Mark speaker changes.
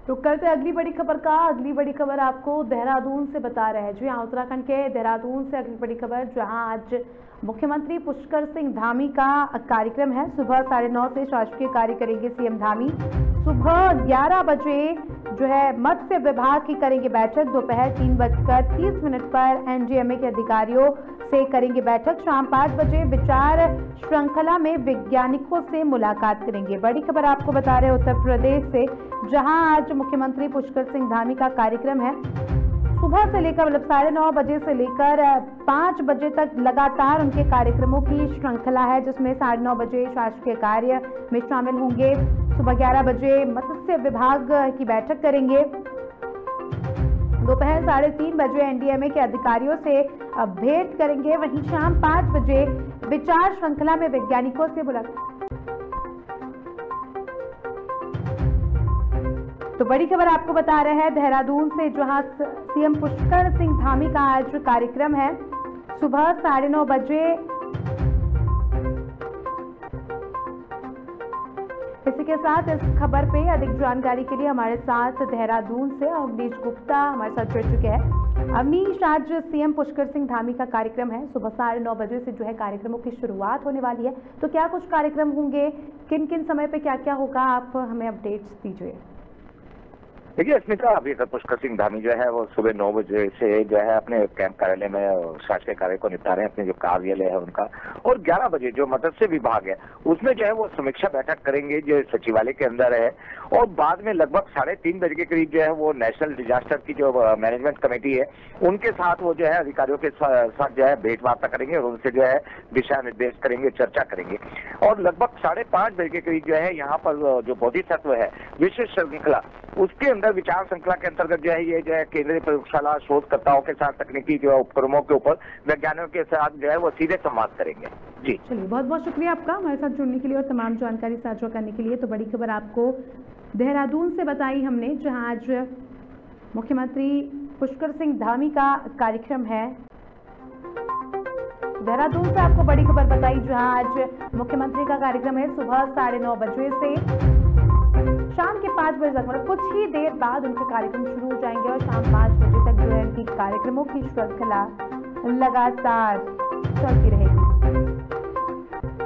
Speaker 1: रुक करते अगली बड़ी खबर का। अगली बड़ी खबर आपको देहरादून से बता रहे हैं। जी हाँ, उत्तराखंड के देहरादून से अगली बड़ी खबर, जहां आज मुख्यमंत्री पुष्कर सिंह धामी का कार्यक्रम है। सुबह 9:30 से शासकीय कार्य करेंगे सीएम धामी। सुबह 11 बजे जो है मत्स्य विभाग की करेंगे बैठक। दोपहर 3:30 पर एनडीएमए के अधिकारियों से करेंगे बैठक। शाम 5 बजे विचार श्रृंखला में वैज्ञानिकों से मुलाकात करेंगे। बड़ी खबर आपको बता रहे उत्तर प्रदेश से, जहां आज मुख्यमंत्री पुष्कर सिंह धामी का कार्यक्रम है। सुबह से लेकर मतलब 9:30 बजे से लेकर 5 बजे तक लगातार उनके कार्यक्रमों की श्रृंखला है, जिसमें 9:30 बजे शासकीय कार्य में शामिल होंगे। सुबह 11 बजे मत्स्य विभाग की बैठक करेंगे। दोपहर 3:30 बजे एनडीएमए के अधिकारियों से भेंट करेंगे। वहीं शाम 5 बजे विचार श्रृंखला में वैज्ञानिकों से मुलाकात। तो बड़ी खबर आपको बता रहे हैं देहरादून से, जहां सीएम पुष्कर सिंह धामी का आज कार्यक्रम है। सुबह 9:30 बजे। इसी के साथ इस खबर पे अधिक जानकारी के लिए हमारे साथ देहरादून से अवनीश गुप्ता हमारे साथ जुड़ चुके हैं। अवनीश, आज सीएम पुष्कर सिंह धामी का कार्यक्रम है। सुबह 9:30 बजे से जो है कार्यक्रमों की शुरुआत होने वाली है। तो क्या कुछ कार्यक्रम होंगे, किन किन समय पे क्या क्या होगा, आप हमें अपडेट्स दीजिए।
Speaker 2: देखिए अस्मिता, अभी तक पुष्कर सिंह धामी जो है वो सुबह 9 बजे से जो है अपने कैंप कार्यालय में शासकीय कार्य को निपटा रहे हैं, अपने जो कार्यालय है उनका। और 11 बजे जो मत्स्य विभाग है उसमें जो है वो समीक्षा बैठक करेंगे जो सचिवालय के अंदर है। और बाद में लगभग 3:30 बजे के करीब जो है वो नेशनल डिजास्टर की जो मैनेजमेंट कमेटी है उनके साथ वो जो है अधिकारियों के साथ जो है भेंट वार्ता करेंगे और उनसे जो है दिशा निर्देश करेंगे, चर्चा करेंगे। और लगभग 5:30 बजे के करीब जो है यहाँ पर जो बोधिसत्व है विशेष श्रृंखला, उसके अंदर विचार श्रृंखला के अंतर्गत जो है ये जो है केंद्रीय प्रयोगशाला शोधकर्ताओं के साथ तकनीकी जो उपक्रमों के ऊपर वैज्ञानिकों के साथ जो है वो सीधे संवाद करेंगे। जी
Speaker 1: चलिए, बहुत बहुत शुक्रिया आपका हमारे साथ जुड़ने के लिए और तमाम जानकारी साझा करने के लिए। तो बड़ी खबर आपको देहरादून से बताई हमने, जहां आज मुख्यमंत्री पुष्कर सिंह धामी का कार्यक्रम है। देहरादून से आपको बड़ी खबर बताई, जहां आज मुख्यमंत्री का कार्यक्रम है। सुबह 9:30 बजे से शाम के 5 बजे तक, मतलब कुछ ही देर बाद उनके कार्यक्रम शुरू हो जाएंगे और शाम 5 बजे तक जो है इनकी कार्यक्रमों की श्रृंखला लगातार चलती रहेगी।